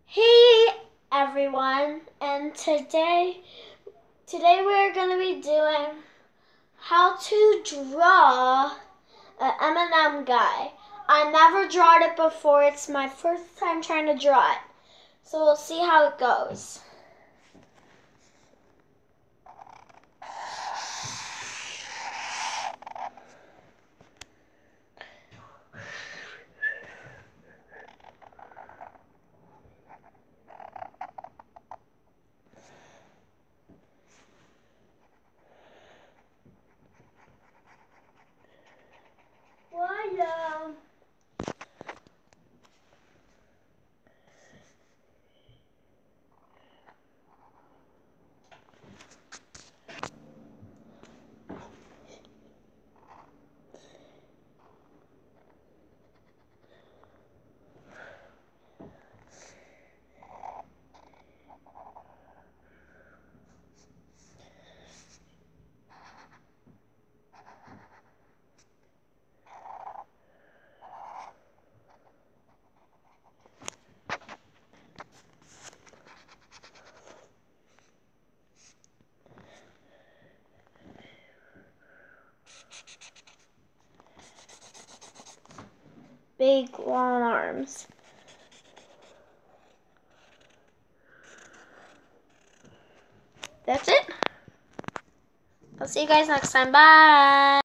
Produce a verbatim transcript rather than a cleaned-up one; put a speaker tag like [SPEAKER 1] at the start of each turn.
[SPEAKER 1] Hey everyone, and today today we're going to be doing how to draw an M and M guy. I never drawn it before. It's my first time trying to draw it. So we'll see how it goes. Why, big long arms. That's it. I'll see you guys next time. Bye.